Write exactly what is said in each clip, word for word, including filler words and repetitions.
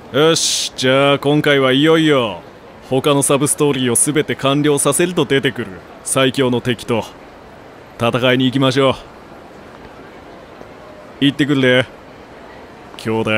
よし、じゃあ今回はいよいよ他のサブストーリーを全て完了させると出てくる最強の敵と戦いに行きましょう。行ってくるね兄弟。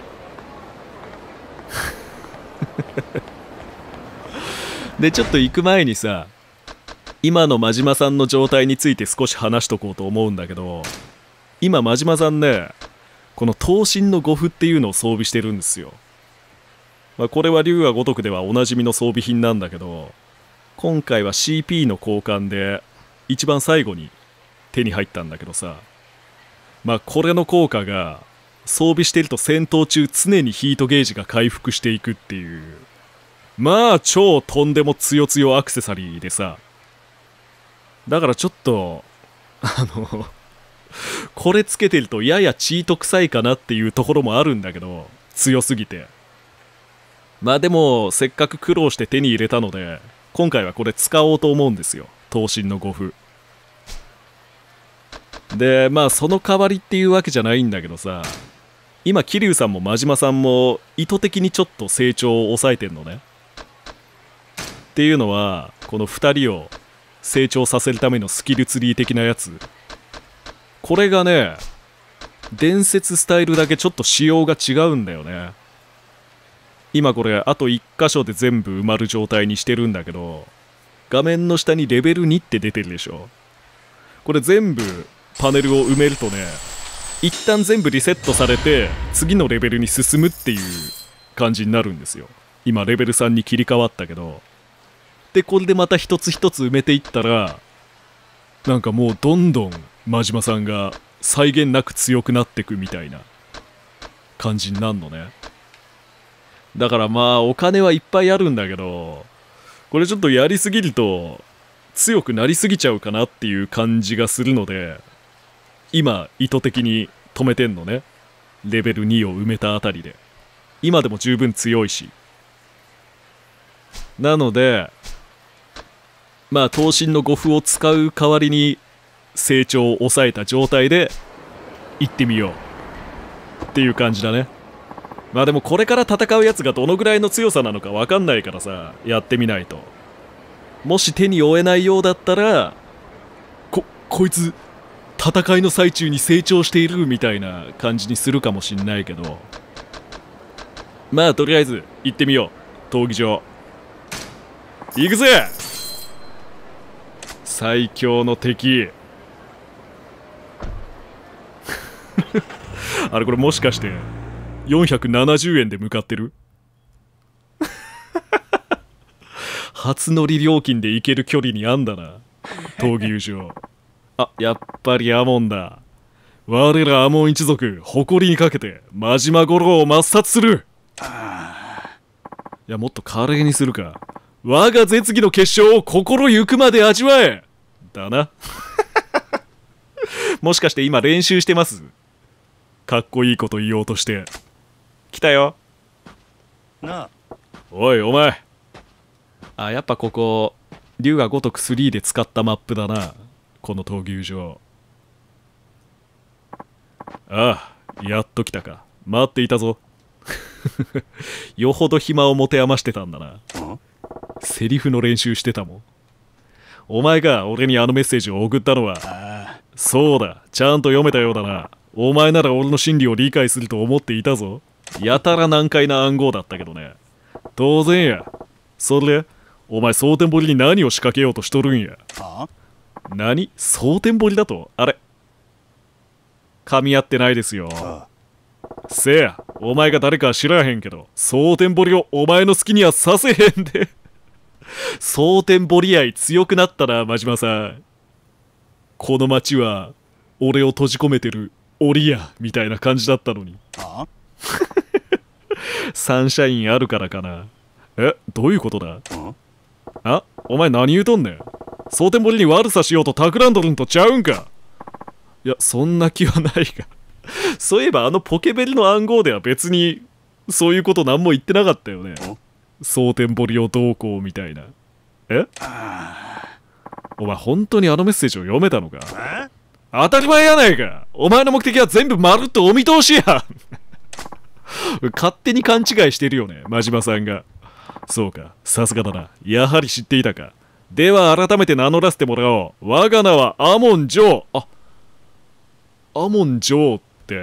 でちょっと行く前にさ、今の真島さんの状態について少し話しとこうと思うんだけど、今真島さんね、この刀身の護符っていうのを装備してるんですよ。まあ、これは龍が如くではおなじみの装備品なんだけど、今回は シーピー の交換で一番最後に手に入ったんだけどさ、まあこれの効果が装備してると戦闘中常にヒートゲージが回復していくっていう、まあ超とんでも強強アクセサリーでさ、だからちょっとあのこれつけてるとややチート臭いかなっていうところもあるんだけど、強すぎて。まあでもせっかく苦労して手に入れたので今回はこれ使おうと思うんですよ、刀身の護符で。まあその代わりっていうわけじゃないんだけどさ、今桐生さんも真島さんも意図的にちょっと成長を抑えてんのね。っていうのはこのふたりを成長させるためのスキルツリー的なやつ、これがね伝説スタイルだけちょっと仕様が違うんだよね。今これあといっ箇所で全部埋まる状態にしてるんだけど、画面の下にレベルにって出てるでしょ。これ全部パネルを埋めるとね、一旦全部リセットされて次のレベルに進むっていう感じになるんですよ。今レベルさんに切り替わったけど、でこれでまた一つ一つ埋めていったら、なんかもうどんどん真島さんが際限なく強くなってくみたいな感じになるのね。だからまあお金はいっぱいあるんだけど、これちょっとやりすぎると強くなりすぎちゃうかなっていう感じがするので、今意図的に止めてんのね。レベルにを埋めたあたりで今でも十分強いし。なのでまあ刀身の護符を使う代わりに成長を抑えた状態で行ってみようっていう感じだね。まあでもこれから戦うやつがどのぐらいの強さなのか分かんないからさ、やってみないと。もし手に負えないようだったら、ここいつ戦いの最中に成長しているみたいな感じにするかもしんないけど、まあとりあえず行ってみよう。闘技場行くぜ。最強の敵あれこれもしかしてよんひゃくななじゅうえんで向かってる初乗り料金で行ける距離にあんだな闘牛場。あ、やっぱりアモンだ。我らアモン一族誇りにかけて真島五郎を抹殺する。いやもっと華麗にするか。我が絶技の結晶を心ゆくまで味わえだな。もしかして今練習してます？かっこいいこと言おうとして。来たよなあ。おいお前。あ、やっぱここ龍が如くスリーで使ったマップだな、この闘牛場。ああ、やっと来たか。待っていたぞ。よほど暇を持て余してたんだな。セリフの練習してたもん。お前が俺にあのメッセージを送ったのは。そうだ、ちゃんと読めたようだな。お前なら俺の心理を理解すると思っていたぞ。やたら難解な暗号だったけどね。当然や。それでお前蒼天堀に何を仕掛けようとしとるんや。何？蒼天堀だと？あれ噛み合ってないですよ。せや、お前が誰かは知らへんけど蒼天堀をお前の好きにはさせへんで。蒼天堀愛強くなったな真島さん。この町は俺を閉じ込めてる檻やみたいな感じだったのに。サンシャインあるからかな。え、どういうことだ？あ、お前何言うとんねん。蒼天堀に悪さしようと企んどるんとちゃうんか。いやそんな気はないが。そういえばあのポケベルの暗号では別にそういうこと何も言ってなかったよね。蒼天堀をどうこうみたいな。え？お前本当にあのメッセージを読めたのか？当たり前やないか。お前の目的は全部まるっとお見通しや。 勝手に勘違いしてるよね、真島さんが。そうか、さすがだな。やはり知っていたか。では改めて名乗らせてもらおう。我が名はアモン・ジョー。あ、アモン・ジョーって、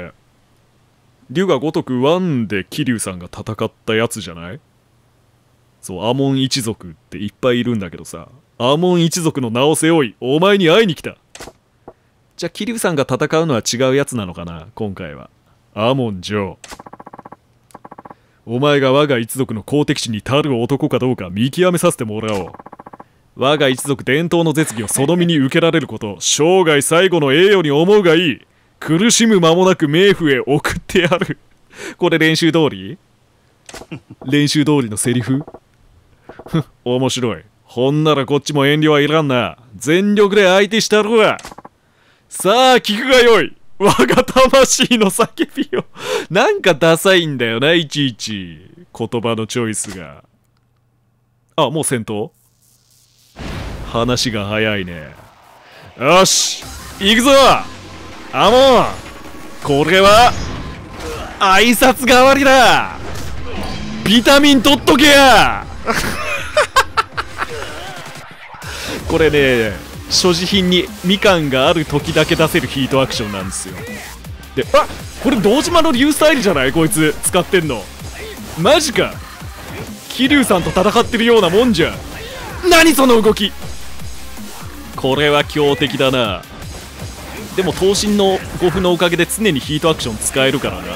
竜が如くワンで桐生さんが戦ったやつじゃない？そう、アモン一族っていっぱいいるんだけどさ、アモン一族の名を背負い、お前に会いに来た。じゃあ桐生さんが戦うのは違うやつなのかな、今回は。アモン・ジョー。お前が我が一族の公敵地に足る男かどうか見極めさせてもらおう。我が一族伝統の絶技をその身に受けられること、生涯最後の栄誉に思うがいい。苦しむ間もなく冥府へ送ってやる。これ練習通り？練習通りのセリフ？面白い。ほんならこっちも遠慮はいらんな。全力で相手したるわ。さあ聞くがよい。我が魂の叫びよ。なんかダサいんだよな、いちいち言葉のチョイスが。あ、もう戦闘？話が早いね。よし行くぞアモン。これは挨拶代わりだ。ビタミン取っとけや。これね、所持品にみかんがある時だけ出せるヒートアクションなんですよ。で、あ、これ堂島の竜スタイルじゃない？こいつ使ってんの。マジか。桐生さんと戦ってるようなもんじゃ。何その動き。これは強敵だな。でも闘神のご符のおかげで常にヒートアクション使えるからな。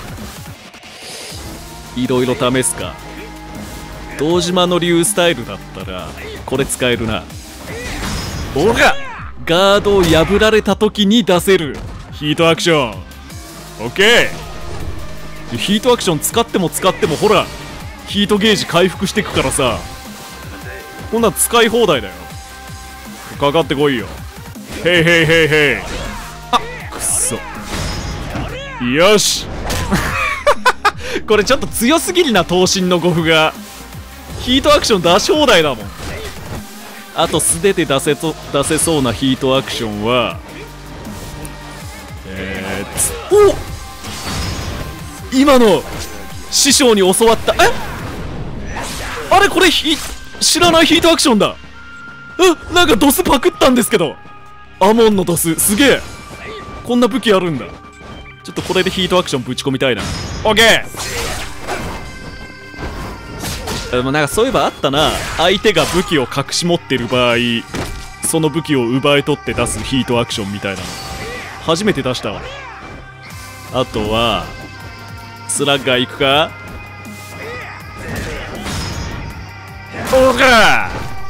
いろいろ試すか。堂島の竜スタイルだったらこれ使えるな。おら、ガードを破られた時に出せるヒートアクション。オッケー。ヒートアクション使っても使ってもほらヒートゲージ回復してくからさ、こんなん使い放題だよ。かかってこいよ。へいへいへいへい。あっくっそ。よし。これちょっと強すぎるな、闘神のご符が。ヒートアクション出し放題だもん。あと素手で出せと出せそうなヒートアクションはえー、つお今の師匠に教わった。えあれこれひ知らないヒートアクションだ。えなんかドスパクったんですけど、アモンのドスすげえ。こんな武器あるんだ。ちょっとこれでヒートアクションぶち込みたいな。オッケー。でもなんかそういえばあったな、相手が武器を隠し持ってる場合その武器を奪い取って出すヒートアクションみたいなの初めて出したわ。あとはスラッガーいくか。おら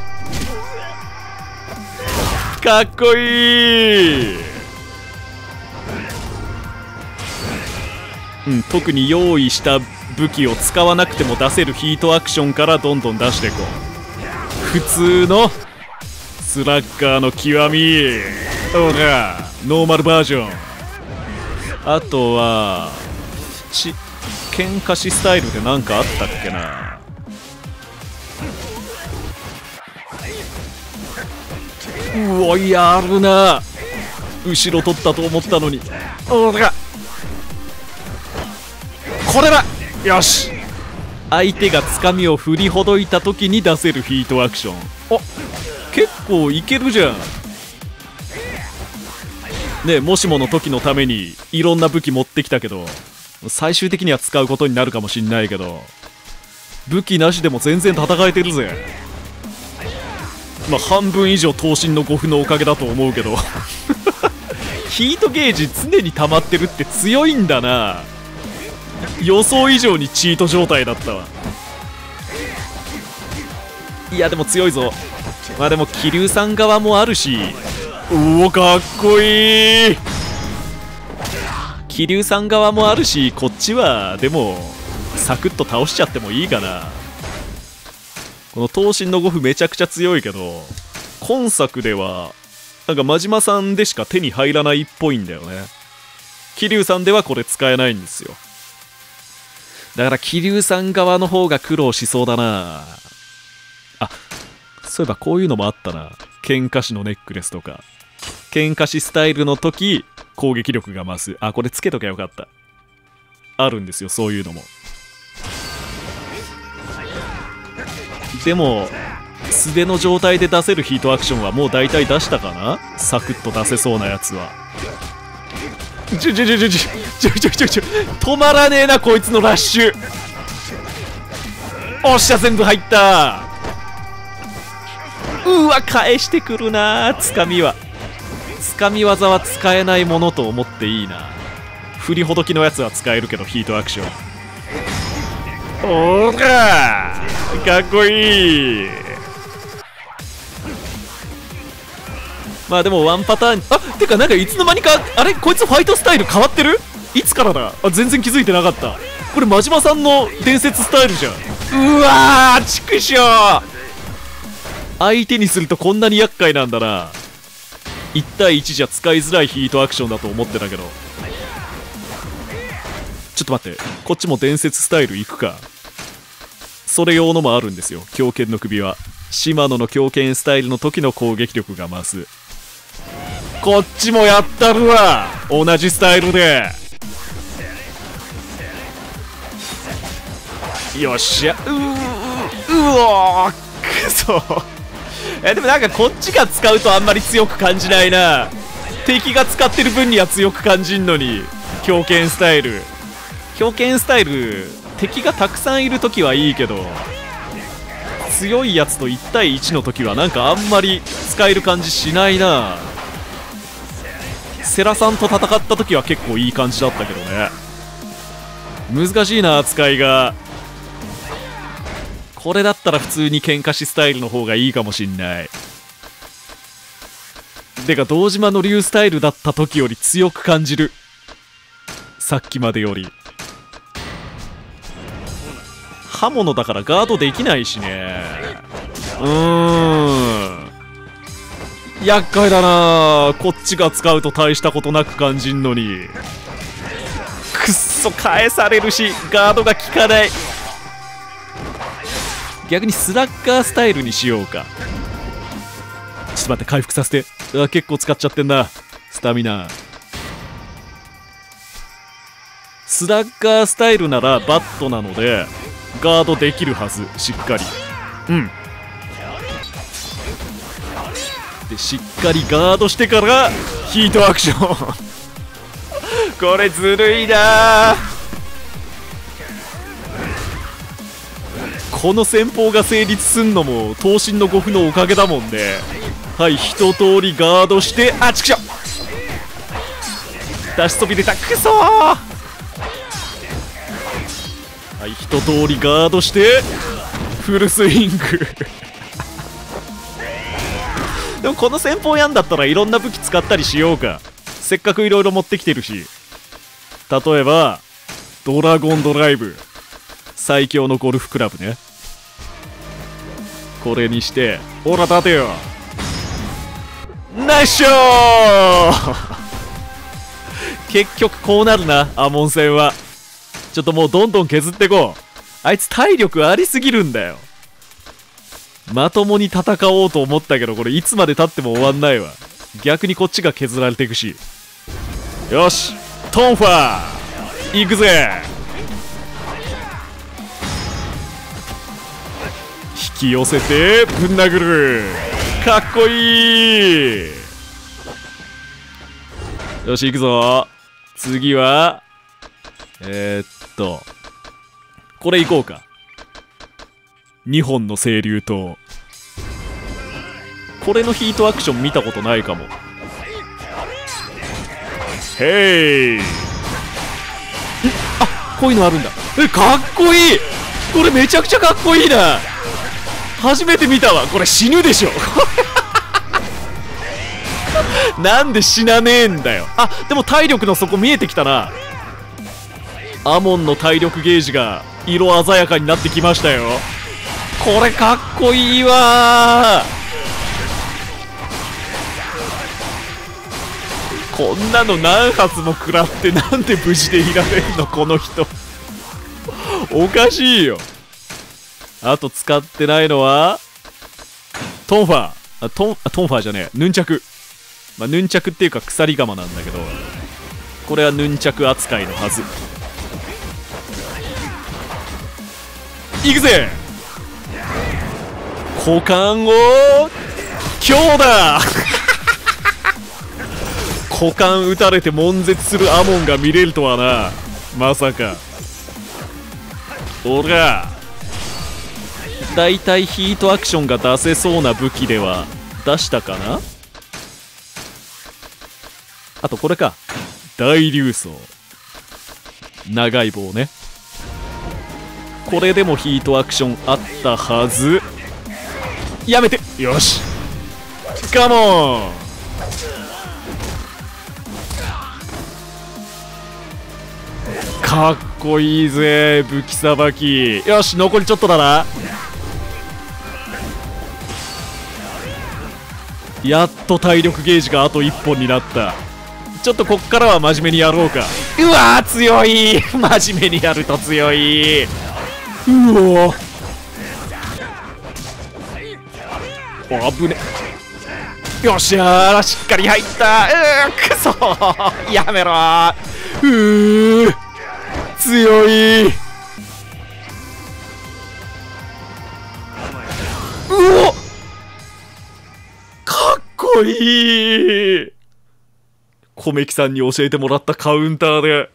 かっこいい。うん、特に用意した武器を使わなくても出せるヒートアクションからどんどん出していこう。普通のスラッガーの極み。ほらノーマルバージョン。あとはち喧嘩しスタイルで何かあったっけな。うわやるな。後ろ取ったと思ったのに。ほらこれだ。よし。相手がつかみを振りほどいた時に出せるヒートアクション。あ結構いけるじゃんね。もしもの時のためにいろんな武器持ってきたけど最終的には使うことになるかもしんないけど、武器なしでも全然戦えてるぜ。まあ半分以上闘神のご符のおかげだと思うけどヒートゲージ常に溜まってるって強いんだな。予想以上にチート状態だったわ。いやでも強いぞ。まあでも桐生さん側もあるし。うおかっこいい。桐生さん側もあるし、こっちはでもサクッと倒しちゃってもいいかな。この闘神のご符めちゃくちゃ強いけど今作ではなんか真島さんでしか手に入らないっぽいんだよね。桐生さんではこれ使えないんですよ。だから桐生さん側の方が苦労しそうだな。あ、そういえばこういうのもあったな。喧嘩師のネックレスとか。喧嘩師スタイルの時攻撃力が増す。あ、これつけときゃよかった。 あるんですよ、そういうのも。でも素手の状態で出せるヒートアクションはもう大体出したかな、サクッと出せそうなやつは。ちょちょちょちょちょちょちょちょちょ止まらねえなこいつのラッシュ。おっしゃ、全部入った。うわ、返してくるな。つかみはつかみ技は使えないものと思っていいな。振りほどきのやつは使えるけど、ヒートアクション。おーらー、かっこいい。まあでもワンパターン。あ、てかなんかいつの間にか、あれこいつファイトスタイル変わってる？いつからだ？あ、全然気づいてなかった。これ真島さんの伝説スタイルじゃん。うわー、ちくしょう。相手にするとこんなに厄介なんだな。いち対いちじゃ使いづらいヒートアクションだと思ってたけど。ちょっと待って、こっちも伝説スタイルいくか。それ用のもあるんですよ、狂犬の首は。島野の狂犬スタイルの時の攻撃力が増す。こっちもやったるわ、同じスタイルで。よっしゃ、うーうおー、くそ。え、でもなんかこっちが使うとあんまり強く感じないな。敵が使ってる分には強く感じんのに。狂犬スタイル狂犬スタイル、敵がたくさんいる時はいいけど、強いやつといち対いちの時はなんかあんまり使える感じしないな。セラさんと戦った時は結構いい感じだったけどね。難しいな、扱いが。これだったら普通に喧嘩しスタイルの方がいいかもしんない。てか堂島の竜スタイルだった時より強く感じる、さっきまでより。刃物だからガードできないしね。うーん、厄介だな。こっちが使うと大したことなく感じんのに。くっそ、返されるしガードが効かない。逆にスラッガースタイルにしようか。ちょっと待って、回復させて。うわ、結構使っちゃってんな、スタミナ。スラッガースタイルならバットなのでガードできるはず、しっかり。うんで、しっかりガードしてからヒートアクションこれずるいな。この戦法が成立すんのも闘神の護符のおかげだもんね。はい、一通りガードして、あ、ちくしょ、出しそびれた、くそー。はい、一通りガードしてフルスイングでもこの戦法やんだったらいろんな武器使ったりしようか。せっかくいろいろ持ってきてるし。例えばドラゴンドライブ、最強のゴルフクラブね。これにして、ほら立てよ、ナイスショー結局こうなるな、アモン戦は。ちょっともうどんどん削ってこう。あいつ体力ありすぎるんだよ。まともに戦おうと思ったけど、これいつまでたっても終わんないわ。逆にこっちが削られていくし。よし、トンファー行くぜ。引き寄せてぶん殴る、かっこいい。よし、行くぞ。次はえー、っとこれ行こうか。にほんの清流刀。これのヒートアクション見たことないかも。へい、あ、こういうのあるんだ。え、かっこいい。これめちゃくちゃかっこいいな。初めて見たわ。これ死ぬでしょなんで死なねえんだよ。あ、でも体力の底見えてきたな。アモンの体力ゲージが色鮮やかになってきましたよ。これかっこいいわー。こんなの何発も食らってなんで無事でいられんのこの人おかしいよ。あと使ってないのはトンファー、あトンあトンファーじゃねえ、ヌンチャク。まあヌンチャクっていうか鎖鎌なんだけど、これはヌンチャク扱いのはず。 行くぜ。股間を強打股間打たれて悶絶するアモンが見れるとはな。まさか。おら、だいたいヒートアクションが出せそうな武器では出したかな。あとこれか、大竜装、長い棒ね。これでもヒートアクションあったはず。やめて。よし、カモン。かっこいいぜ武器さばき。よし、残りちょっとだな。やっと体力ゲージがあといっぽんになった。ちょっとこっからは真面目にやろうか。うわー強い真面目にやると強い。うおお危ね。よっしゃー、しっかり入った。うーくそー、やめろー。うー強い。うおかっこいい。小メキさんに教えてもらったカウンターで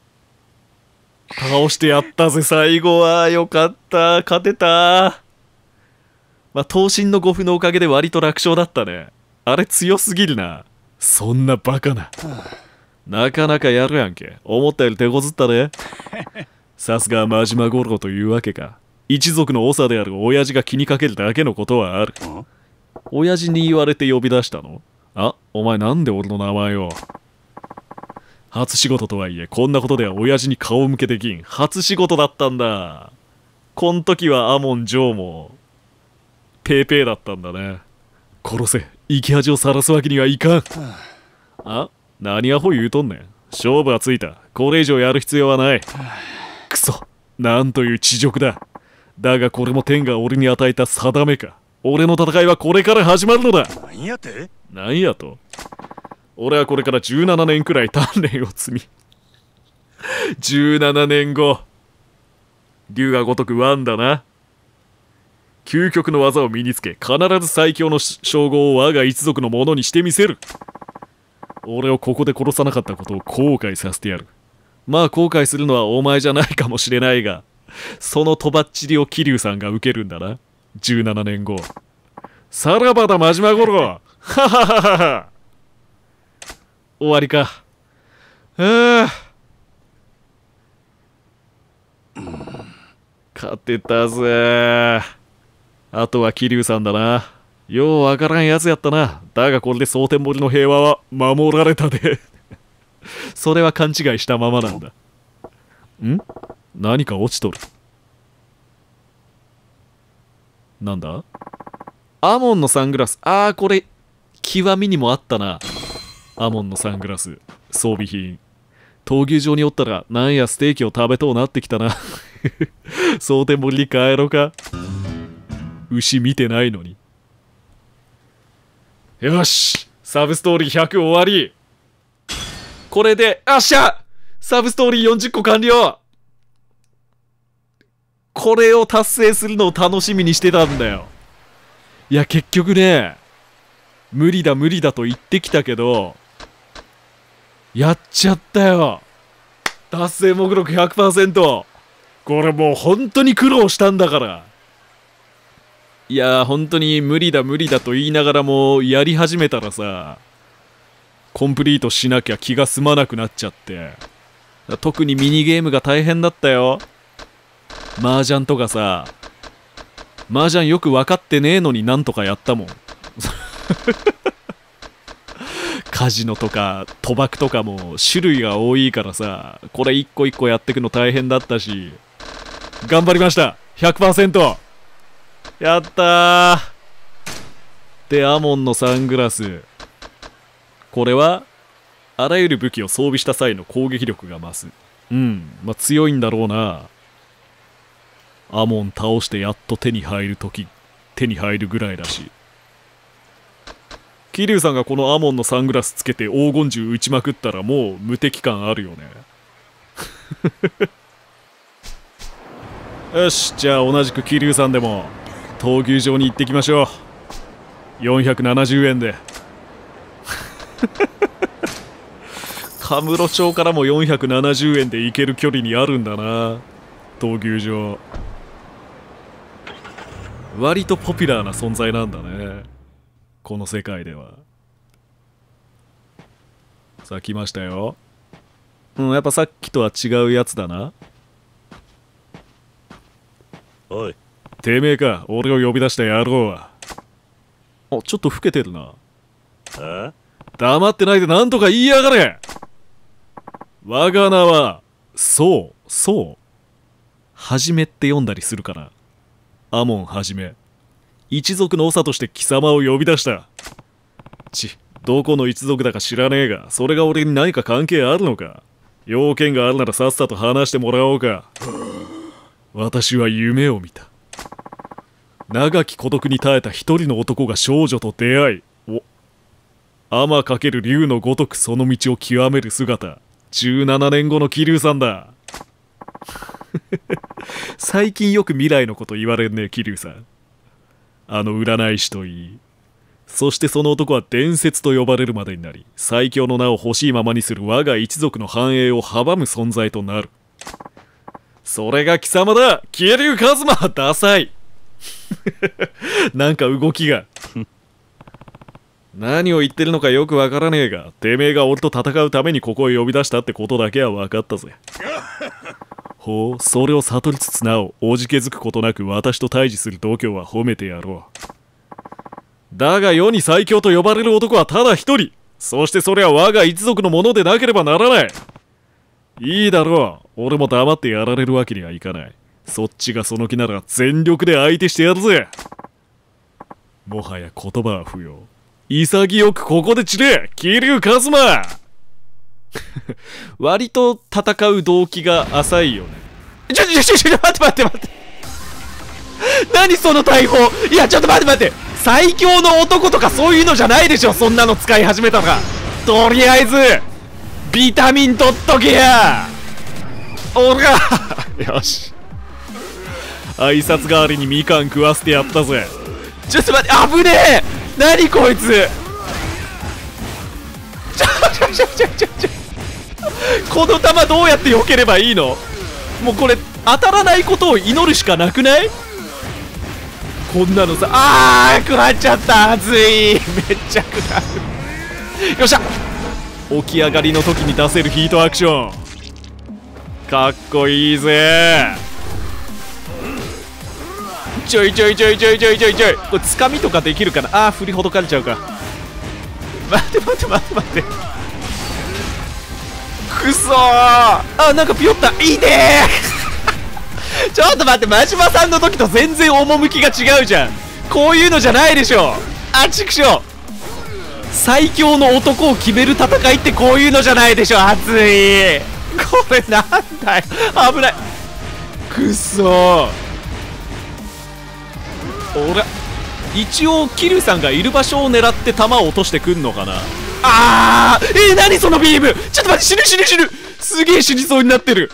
倒してやったぜ。最後はよかった。勝てた。まあ闘神の護符のおかげで割と楽勝だったね。あれ強すぎるな。そんなバカな。なかなかやるやんけ。思ったより手こずったね。さすが真島五郎というわけか。一族の長である親父が気にかけるだけのことはある。親父に言われて呼び出したの？あ、お前なんで俺の名前を。初仕事とはいえこんなことでは親父に顔向けできん。初仕事だったんだ。こん時はアモン・ジョーもペーペーだったんだね。殺せ。生き恥をさらすわけにはいかん。あ、何アホ言うとんねん。勝負はついた。これ以上やる必要はない。くそ、なんという恥辱だ。だがこれも天が俺に与えた定めか。俺の戦いはこれから始まるのだ。 何やって何やと。俺はこれからじゅうななねんくらい鍛錬を積みじゅうななねんご竜が如くワンだな。究極の技を身につけ必ず最強の称号を我が一族のものにしてみせる。俺をここで殺さなかったことを後悔させてやる。まあ後悔するのはお前じゃないかもしれないが、そのとばっちりを桐生さんが受けるんだな。じゅうななねんご。さらばだ真島五郎。ははははは。終わりか。はあ、勝てたぜ。あとは桐生さんだな。ようわからんやつやったな。だがこれで蒼天堀の平和は守られたでそれは勘違いしたままなんだ。ん？何か落ちとる。なんだ？アモンのサングラス。あー、これ極みにもあったな。アモンのサングラス装備品。闘牛場におったらなんやステーキを食べとうなってきたな蒼天堀に帰ろうか。牛見てないのに。よし、サブストーリーひゃく終わり。これであっしゃ、サブストーリーよんじゅっこ完了。これを達成するのを楽しみにしてたんだよ。いや結局ね、無理だ無理だと言ってきたけどやっちゃったよ。達成目録 ひゃくパーセント。 これもう本当に苦労したんだから。いやー本当に無理だ無理だと言いながらもやり始めたらさ、コンプリートしなきゃ気が済まなくなっちゃって、特にミニゲームが大変だったよ。麻雀とかさ、麻雀よく分かってねえのになんとかやったもんカジノとか賭博とかも種類が多いからさ、これ一個一個やってくの大変だったし、頑張りました。 ひゃくパーセント やったー。でアモンのサングラス、これはあらゆる武器を装備した際の攻撃力が増す。うん、まあ強いんだろうな。アモン倒してやっと手に入るとき、手に入るぐらいだし。桐生さんがこのアモンのサングラスつけて黄金銃撃ちまくったらもう無敵感あるよねよし、じゃあ同じく桐生さんでも闘牛場に行ってきましょう。よんひゃくななじゅうえんでカムロ町からもよんひゃくななじゅうえんで行ける距離にあるんだな、闘牛場。割とポピュラーな存在なんだね、この世界では。さあ来ましたよ。うん、やっぱさっきとは違うやつだな。おい、てめえか、俺を呼び出した野郎は。あ、ちょっと老けてるな。え？黙ってないで何とか言いやがれ。我が名は、そう、そう。はじめって読んだりするかな。アモンはじめ。一族の長として貴様を呼び出した。ち、どこの一族だか知らねえが、それが俺に何か関係あるのか。要件があるならさっさと話してもらおうか。私は夢を見た。長き孤独に耐えた一人の男が少女と出会い、お天かける竜のごとくその道を極める姿。じゅうななねんごの桐生さんだ。最近よく未来のこと言われんね、桐生さん。あの占い師といい。そしてその男は伝説と呼ばれるまでになり、最強の名を欲しいままにする我が一族の繁栄を阻む存在となる。それが貴様だ、桐生一馬。ダサい。なんか動きが。何を言ってるのかよくわからねえが、てめえが俺と戦うためにここへ呼び出したってことだけは分かったぜ。ほう、それを悟りつつなお、おじけづくことなく私と対峙する度胸は褒めてやろう。だが世に最強と呼ばれる男はただ一人。そしてそれは我が一族のものでなければならない。いいだろう、俺も黙ってやられるわけにはいかない。そっちがその気なら全力で相手してやるぜ。もはや言葉は不要。潔くここで散れ、桐生一馬。割と戦う動機が浅いよね。ちょちょちょちょ、待って待って待って。何その大砲。いやちょっと待って待って、最強の男とかそういうのじゃないでしょ、そんなの使い始めたら。とりあえずビタミン取っとけや。おらよし、挨拶代わりにみかん食わせてやったぜ。ちょっと待って、危ねえ。何こいつ。ちょちょちょちょちょちょ、この球どうやって避ければいいの。もうこれ当たらないことを祈るしかなくない？こんなのさ。あー、食らっちゃった。熱い。めっちゃ食らう。よっしゃ。起き上がりの時に出せるヒートアクション、かっこいいぜ。ちょいちょいちょいちょいちょいちょいちょい、これつかみとかできるかな。あー、振りほどかれちゃうか。待って待って待って待って、くそー。あ、なんかピヨった。いいねー。ちょっと待って、真島さんの時と全然趣が違うじゃん。こういうのじゃないでしょ。あ、ちくしょう。最強の男を決める戦いってこういうのじゃないでしょ。熱い。これなんだよ、危ない。くそー。おら、一応桐生さんがいる場所を狙って弾を落としてくんのかな。あー、えー、何そのビーム。ちょっと待って、死ぬ死ぬ死ぬ。すげえ死にそうになってる。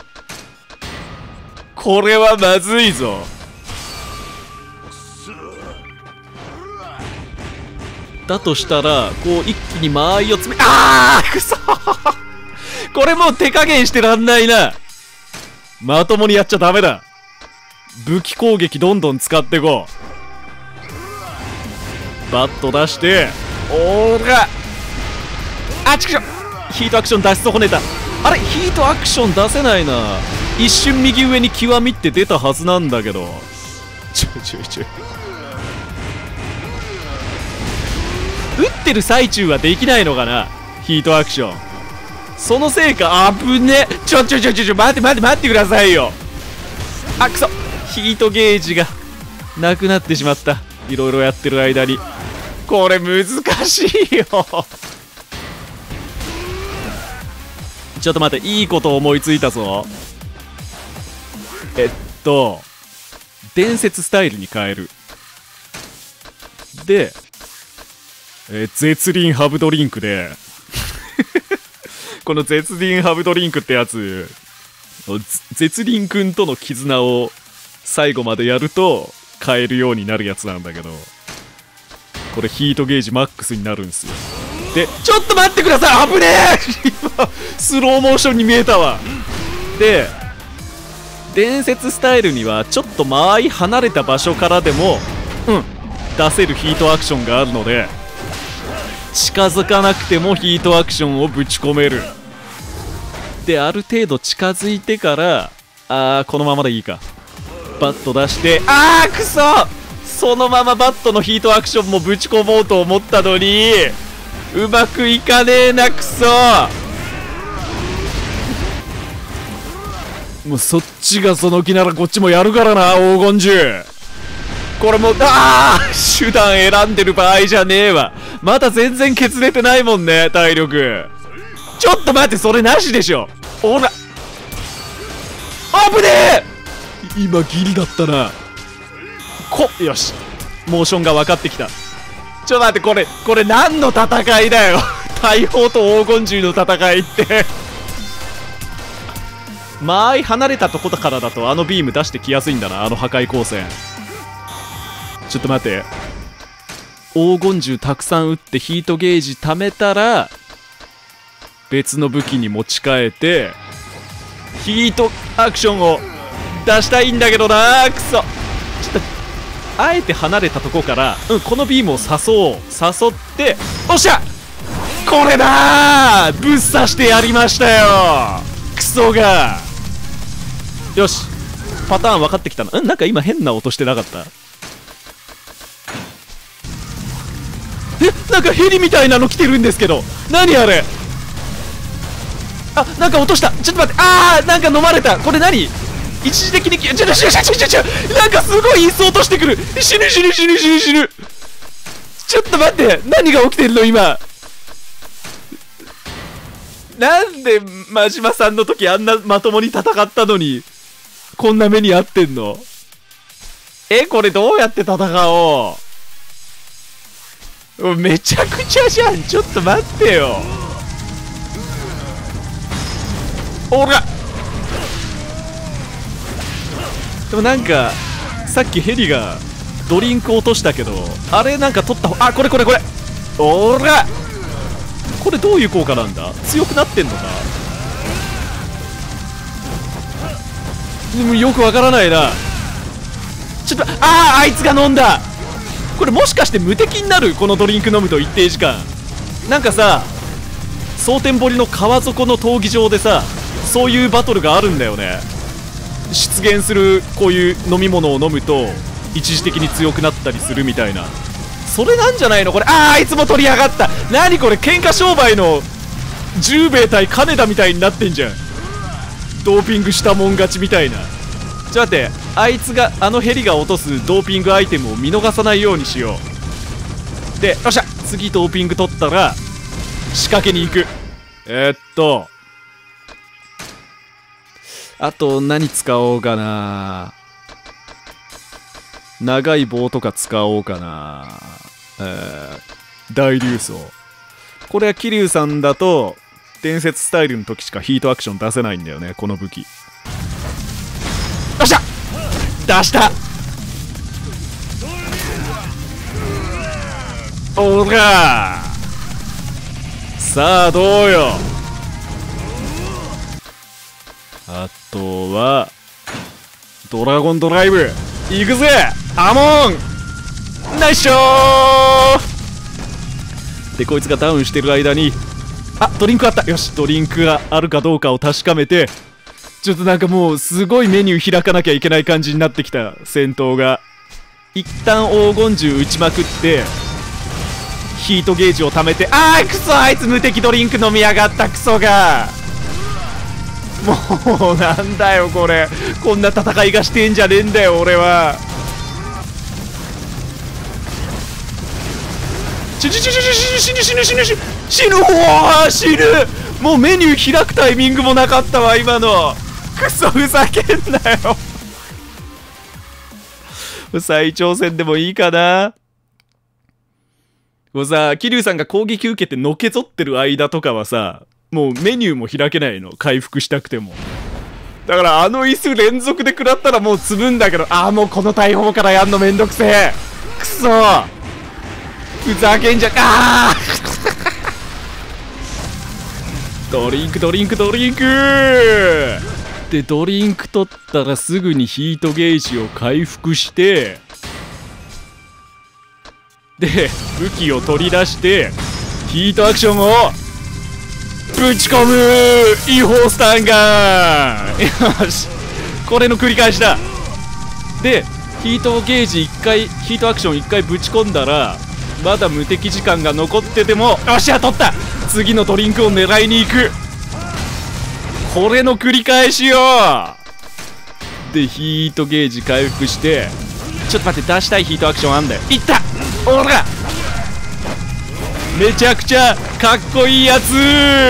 これはまずいぞ。だとしたらこう一気に間合いを詰め、あーくそー。これもう手加減してらんないな。まともにやっちゃダメだ。武器攻撃どんどん使ってこう。バット出して、おーら、あちくしょ。ヒートアクション出し損ねた。あれ、ヒートアクション出せないな。一瞬右上に極みって出たはずなんだけど。ちょいちょいちょい、打ってる最中はできないのかな、ヒートアクション。そのせいか。あぶね。ちょちょちょちょちょ、待って待って待ってくださいよ。あ、くそ、ヒートゲージがなくなってしまった。いろいろやってる間に。これ難しいよ。ちょっと待って、いいこと思いついたぞ。えっと伝説スタイルに変える。で、えー、絶輪ハブドリンクでこの絶輪ハブドリンクってやつ、絶輪くんとの絆を最後までやると買えるようになるやつなんだけど、これヒートゲージマックスになるんですよ。でちょっと待ってください、危ねえ今スローモーションに見えたわ。で伝説スタイルにはちょっと間合い離れた場所からでもうん出せるヒートアクションがあるので、近づかなくてもヒートアクションをぶち込める。である程度近づいてから、あーこのままでいいか、バット出して、あーくそ、そのままバットのヒートアクションもぶち込もうと思ったのにうまくいかねえな、くそ。もうそっちがその気ならこっちもやるからな、黄金獣。これもあー手段選んでる場合じゃねえわ。まだ全然削れてないもんね、体力。ちょっと待って、それなしでしょ。ほら危ねえ、今ギリだったな。こよし、モーションが分かってきた。ちょっと待って、これこれ何の戦いだよ大砲と黄金獣の戦いって間合い離れたところからだとあのビーム出してきやすいんだな、あの破壊光線。ちょっと待って、黄金獣たくさん撃ってヒートゲージ貯めたら別の武器に持ち替えてヒートアクションを出したいんだけどな、くそ。ちょっとあえて離れたとこから、うん、このビームを誘おう、誘って、おっしゃ、これだー、ぶっ刺してやりましたよ、クソが。よし、パターン分かってきたな。うん、なんか今変な音してなかった？え、なんかヘリみたいなの来てるんですけど、何あれ。あ、なんか落とした。ちょっと待って、あー、なんか飲まれた。これ何、一時的に、ちょちょちょちょちょちょ、なんかすごい椅子落としてくる。死ぬ死ぬ死ぬ死ぬ死ぬ。ちょっと待って、何が起きてるの今。なんで真島さんの時あんなまともに戦ったのにこんな目に遭ってんの。え、これどうやって戦おう。めちゃくちゃじゃん。ちょっと待ってよ。おら、でもなんかさっきヘリがドリンク落としたけど、あれなんか取った方、あ、これこれこれ、おら、これどういう効果なんだ。強くなってんのか。でもよくわからないな。ちょっと、ああ、あいつが飲んだ。これもしかして無敵になる、このドリンク飲むと一定時間。なんかさ、蒼天堀の川底の闘技場でさ、そういうバトルがあるんだよね。出現するこういう飲み物を飲むと一時的に強くなったりするみたいな、それなんじゃないのこれ。あー、あいつも取りやがった。何これ、喧嘩商売の十兵衛対金田みたいになってんじゃん。ドーピングしたもん勝ちみたいな。ちょっと待って、あいつが、あのヘリが落とすドーピングアイテムを見逃さないようにしよう。で、よっしゃ、次ドーピング取ったら仕掛けに行く。えー、っとあと何使おうかな。長い棒とか使おうかな。えー、大流走。これは桐生さんだと伝説スタイルの時しかヒートアクション出せないんだよね、この武器。よっしゃ、出した。おら、さあどうよ。あとはドラゴンドライブ行くぜ、アモン。ナイスショーで、こいつがダウンしてる間に、あ、ドリンクあった。よし、ドリンクがあるかどうかを確かめて、ちょっとなんかもうすごいメニュー開かなきゃいけない感じになってきた。戦闘が一旦黄金獣打ちまくってヒートゲージを貯めて、あー、クソ、あいつ無敵ドリンク飲みやがった、クソが。もうなんだよこれ、こんな戦いがしてんじゃねえんだよ俺は。死ぬ死ぬ死ぬ死ぬ死ぬ死ぬ死ぬ、おー、死ぬ。もうメニュー開くタイミングもなかったわ今の。クソふざけんなよ再挑戦でもいいかな。こうさ、桐生さんが攻撃受けてのけぞってる間とかはさ、もうメニューも開けないの、回復したくても。 だからあの椅子連続で食らったらもう積むんだけど、ああもうこの大砲からやんのめんどくせえ。くそー、ふざけんじゃあードリンクドリンクドリンクで、ドリンク取ったらすぐにヒートゲージを回復して、で武器を取り出してヒートアクションをぶち込む違法スタンガンよし、これの繰り返しだ。でヒートゲージいっかい、ヒートアクションいっかいぶち込んだらまだ無敵時間が残ってても、よっしゃ取った、次のドリンクを狙いに行く、これの繰り返しよ。でヒートゲージ回復して、ちょっと待って、出したいヒートアクションあんだよ。いった、おらめちゃくちゃかっこいいやつ。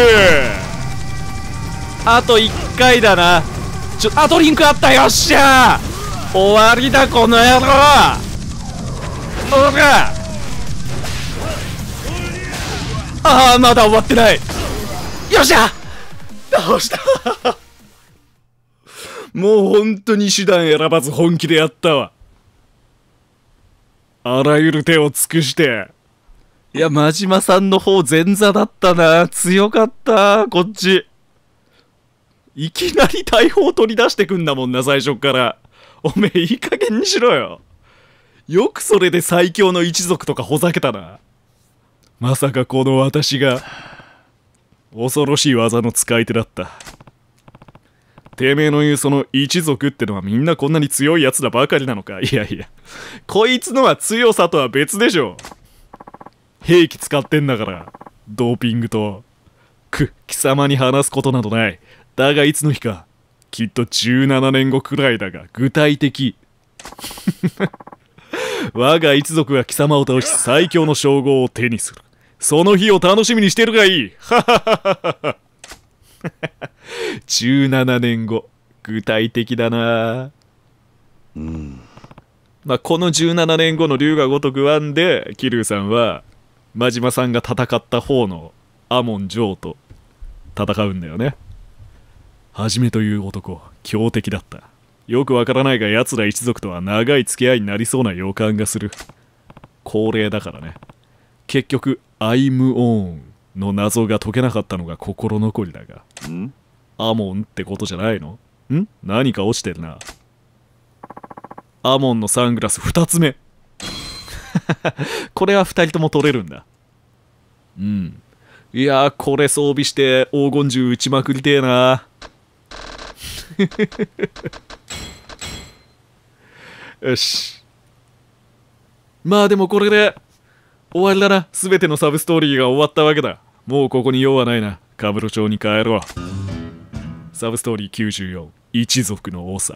あといっかいだな。ちょあドリンクあった、よっしゃ終わりだこの野郎。おらああまだ終わってない。よっしゃ倒したもう本当に手段選ばず本気でやったわ。あらゆる手を尽くして。いや真島さんの方前座だったな。強かったこっち。いきなり大砲取り出してくんだもんな、最初っから。おめえいい加減にしろよ。よくそれで最強の一族とかほざけたな。まさかこの私が恐ろしい技の使い手だった。てめえの言うその一族ってのはみんなこんなに強いやつらばかりなのか。いやいや、こいつのは強さとは別でしょ。兵器使ってんだから、ドーピングと。く貴様に話すことなどない。だがいつの日か、きっとじゅうななねんごくらいだが具体的我が一族が貴様を倒し最強の称号を手にする。その日を楽しみにしてるがいいじゅうななねんご、具体的だな。うんまあこのじゅうななねんごの龍が如くワンで桐生さんは真島さんが戦った方のアモン・ジョーと戦うんだよね。はじめという男、強敵だった。よくわからないが奴ら一族とは長い付き合いになりそうな予感がする。恒例だからね。結局アイムオーンの謎が解けなかったのが心残りだが。んアモンってことじゃないの？ん何か落ちてるな。アモンのサングラスふたつめこれはふたりとも取れるんだ。うんいやーこれ装備して黄金銃撃ちまくりてえなよし、まあでもこれで終わりだな。全てのサブストーリーが終わったわけだ。もうここに用はないな。カブロ町に帰ろう。サブストーリーきゅうじゅうよん、一族の長。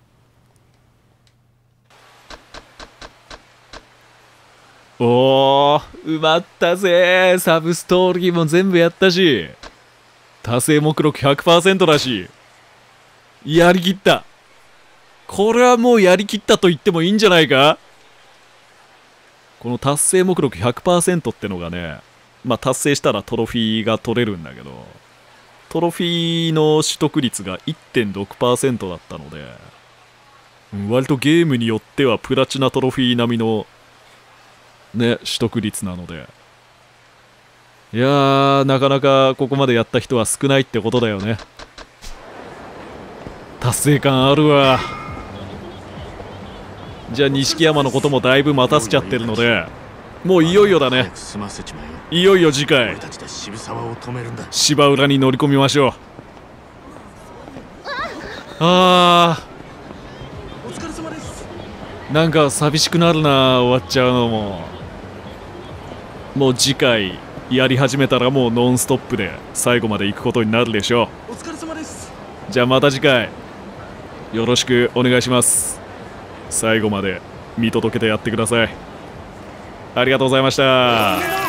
おー埋まったぜ。サブストーリーも全部やったし、達成目録 ひゃくパーセント だし、やりきった。これはもうやりきったと言ってもいいんじゃないか。この達成目録 ひゃくパーセント ってのがね、まあ達成したらトロフィーが取れるんだけど、トロフィーの取得率が いってんろくパーセント だったので、割とゲームによってはプラチナトロフィー並みのね取得率なので、いやーなかなかここまでやった人は少ないってことだよね。達成感あるわ。じゃあ錦山のこともだいぶ待たせちゃってるので、もういよいよだね。いよいよ次回芝浦に乗り込みましょう。あーなんか寂しくなるな、終わっちゃうのも。もう次回やり始めたらもうノンストップで最後まで行くことになるでしょう。お疲れ様です。じゃあまた次回よろしくお願いします。最後まで見届けてやってください。ありがとうございました。